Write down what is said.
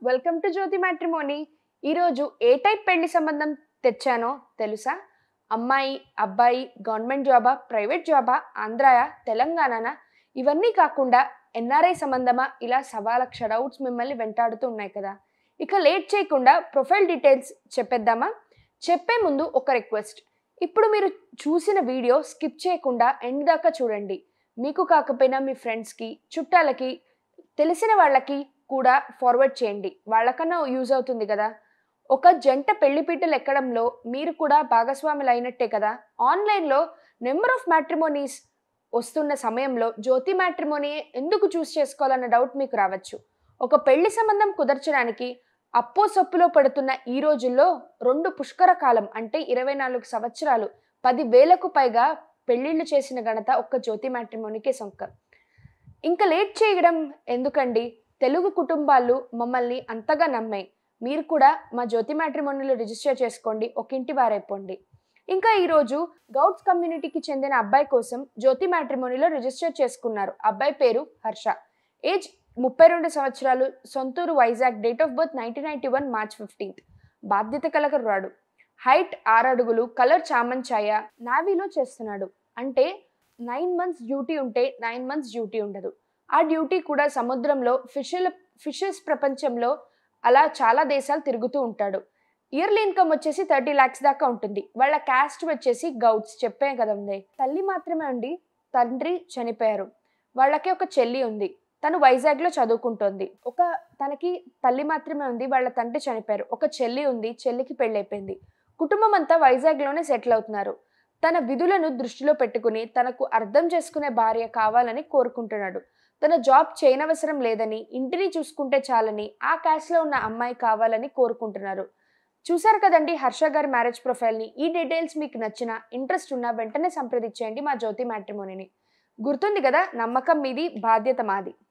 Welcome to Jyothi matrimony. ఈరోజు ఏ type పెళ్లి సంబంధం తెచ్చానో తెలుసా? అమ్మాయి, అబ్బాయి, గవర్నమెంట్ జాబా, ప్రైవేట్ జాబా, ఆంధ్రాయా, తెలంగాణనా? ఇవన్నీ కాకుండా ఎన్ఆర్ఐ సంబంధమా? ఇలా సవా లక్ష డౌట్స్ మిమ్మల్ని వెంటాడుతూ ఉన్నాయి కదా. ఇక లేట్ చేయకుండా ప్రొఫైల్ డీటెయిల్స్ చెప్పేద్దామా? చెప్పే ముందు ఒక రిక్వెస్ట్. ఇప్పుడు మీరు చూసిన వీడియో స్కిప్ చేయకుండా ఎండ్ దాకా చూడండి. మీకు కాకపోయినా మీ ఫ్రెండ్స్కి, చుట్టాలకి, తెలిసిన వాళ్ళకి కూడా ఫార్వర్డ్ చేయండి. వాళ్ళకన్నా యూజ్ అవుతుంది కదా. ఒక జంట పెళ్లిపీటలు ఎక్కడంలో మీరు కూడా భాగస్వాములు అయినట్టే కదా. ఆన్లైన్లో నెంబర్ ఆఫ్ మ్యాట్రిమోనీస్ వస్తున్న సమయంలో జ్యోతి మ్యాట్రిమోనీ ఎందుకు చూస్ చేసుకోవాలన్న డౌట్ మీకు రావచ్చు. ఒక పెళ్లి సంబంధం కుదర్చడానికి అప్పో సప్పులో పడుతున్న ఈ రోజుల్లో 2 పుష్కర కాలం అంటే 24 సంవత్సరాలు 10,000కు పైగా పెళ్లిళ్ళు చేసిన ఘనత ఒక్క జ్యోతి మ్యాట్రిమోనీకే సొంతం. ఇంకా లేట్ చేయడం ఎందుకండి? తెలుగు కుటుంబాలు మమ్మల్ని అంతగా నమ్మాయి. మీరు కూడా మా జ్యోతి మ్యాట్రిమోనీలో రిజిస్టర్ చేసుకోండి, ఒక ఇంటి వారైపోండి. ఇంకా ఈరోజు గౌడ్స్ కమ్యూనిటీకి చెందిన అబ్బాయి కోసం జ్యోతి మ్యాట్రిమోనీలో రిజిస్టర్ చేసుకున్నారు. అబ్బాయి పేరు హర్ష, ఏజ్ 32 సంవత్సరాలు, సొంతూరు Vizag, date of birth 1991 March 15. బాధ్యత కలగరాడు, హైట్ 6 అడుగులు, కలర్ చామన్ ఛాయ, నావీలో చేస్తున్నాడు. అంటే 9 మంత్స్ డ్యూటీ ఉంటే 9 మంత్స్ డ్యూటీ ఉండదు. ఆ డ్యూటీ కూడా సముద్రంలో ఫిషెస్ ప్రపంచంలో అలా చాలా దేశాలు తిరుగుతూ ఉంటాడు. ఇయర్లీ ఇన్కమ్ వచ్చేసి 30 lakhs దాకా ఉంటుంది. వాళ్ళ క్యాస్ట్ వచ్చేసి గౌడ్స్, చెప్పే కదండి. తల్లి మాత్రమే అండి, తండ్రి చనిపోయారు. వాళ్ళకి ఒక చెల్లి ఉంది, తను వైజాగ్లో చదువుకుంటోంది. తనకి తల్లి మాత్రమే ఉంది, వాళ్ళ తండ్రి చనిపోయారు. ఒక చెల్లి ఉంది, చెల్లికి పెళ్ళైపోయింది. కుటుంబం అంతా వైజాగ్లోనే సెటిల్ అవుతున్నారు. తన విధులను దృష్టిలో పెట్టుకుని తనకు అర్థం చేసుకునే భార్య కావాలని కోరుకుంటున్నాడు. తన జాబ్ చేయనవసరం లేదని, ఇంటిని చూసుకుంటే చాలని, ఆ క్యాస్ట్లో ఉన్న అమ్మాయి కావాలని కోరుకుంటున్నారు. చూశారు కదండి హర్ష గారి మ్యారేజ్ ప్రొఫైల్ని. ఈ డీటెయిల్స్ మీకు నచ్చినా, ఇంట్రెస్ట్ ఉన్నా వెంటనే సంప్రదించేయండి మా జ్యోతి మ్యాట్రిమోనీని. గుర్తుంది కదా, నమ్మకం మీది, బాధ్యత మాది.